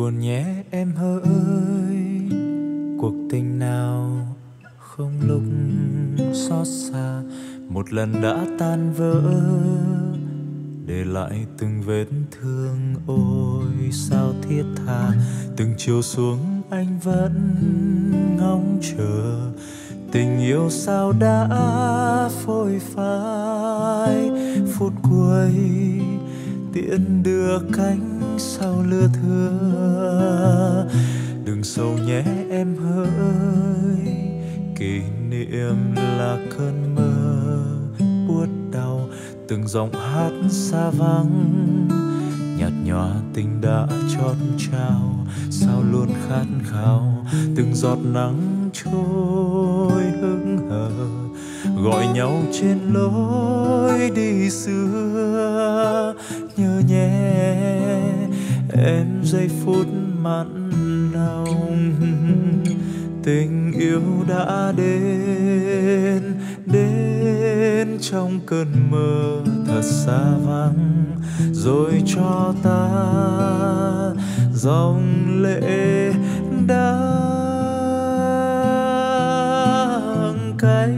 buồn nhé em hỡi, cuộc tình nào không lúc xót xa, một lần đã tan vỡ, để lại từng vết thương. Ôi sao thiết tha, từng chiều xuống anh vẫn ngóng chờ, tình yêu sao đã phôi phai. Phút cuối tiễn đưa cánh sau lưa thưa, đừng sầu nhé em hỡi, kỷ niệm là cơn mơ buốt đau. Từng giọng hát xa vắng nhạt nhòa tình đã chót trao, sao luôn khát khao từng giọt nắng trôi hững hờ, gọi nhau trên lối đi xưa. Nhớ nhé em giây phút mặn nồng, tình yêu đã đến trong cơn mơ thật xa vắng, rồi cho ta dòng lệ đắng cay.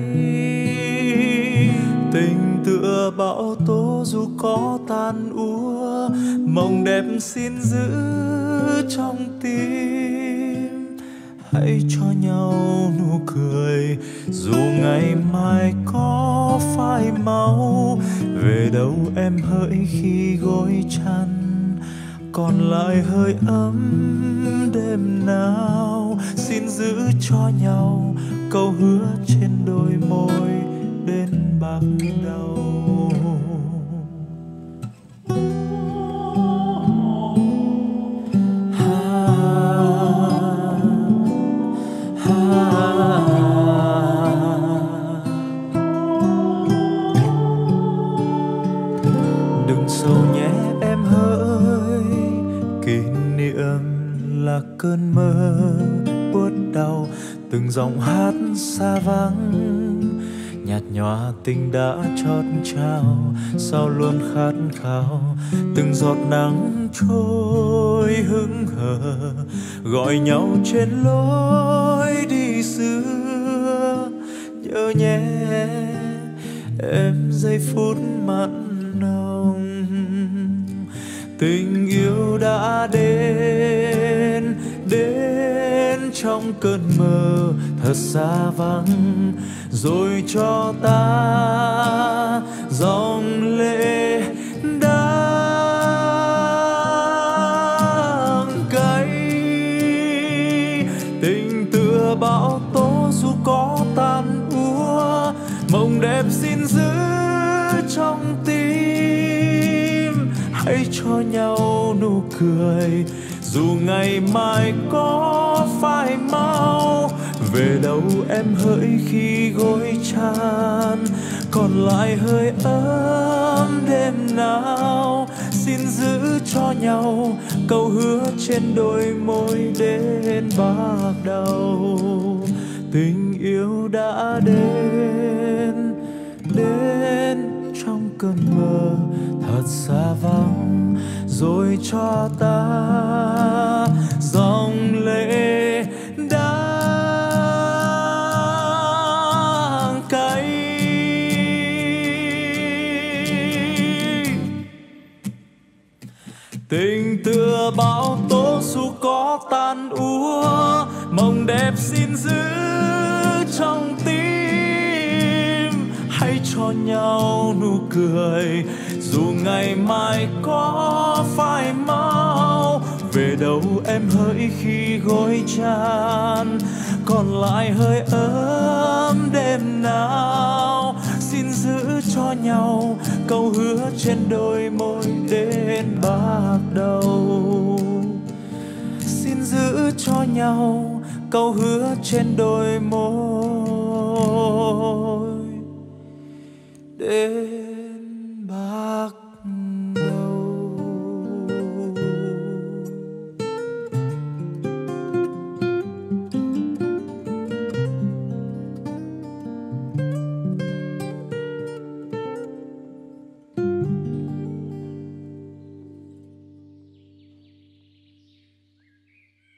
Tình tựa bão tố dù có tan úa, mộng đẹp xin giữ trong tim. Hãy cho nhau nụ cười dù ngày mai có phai màu. Về đâu em hỡi khi gối chăn còn lại hơi ấm đêm nào. Xin giữ cho nhau câu hứa trên đôi môi đến bạc đầu. Đừng sầu nhé em hỡi, kỷ niệm là cơn mơ buốt đau. Từng giọng hát xa vắng nhạt nhòa tình đã chót trao, sao luôn khát khao từng giọt nắng trôi hững hờ, gọi nhau trên lối đi xưa. Nhớ nhé em giây phút mặn nồng, tình yêu đã đến trong cơn mơ thật xa vắng, rồi cho ta dòng lệ đắng cay. Tình tựa bão tố dù có tan úa, mộng đẹp xin giữ trong tim. Hãy cho nhau nụ cười dù ngày mai có phai màu. Về đâu em hỡi khi gối chăn còn lại hơi ấm đêm nào. Xin giữ cho nhau câu hứa trên đôi môi đến bạc đầu. Tình yêu đã đến trong cơn mơ thật xa vắng, rồi cho ta dòng lệ đắng cay. Tình tựa bão tố dù có tan úa, mộng đẹp xin giữ trong tim. Hãy cho nhau nụ cười dù ngày mai có phai màu. Về đâu em hỡi khi gối chăn còn lại hơi ấm đêm nào. Xin giữ cho nhau câu hứa trên đôi môi đến bạc đầu. Xin giữ cho nhau câu hứa trên đôi môi đến bạc đầu.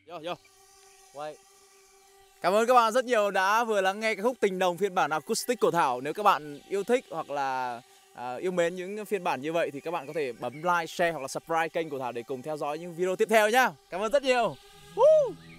Vô. Quay. Cảm ơn các bạn rất nhiều đã vừa lắng nghe cái khúc Tình Nồng phiên bản acoustic của Thảo. Nếu các bạn yêu thích hoặc là yêu mến những phiên bản như vậy thì các bạn có thể bấm like, share hoặc là subscribe kênh của Thảo để cùng theo dõi những video tiếp theo nhá. Cảm ơn rất nhiều.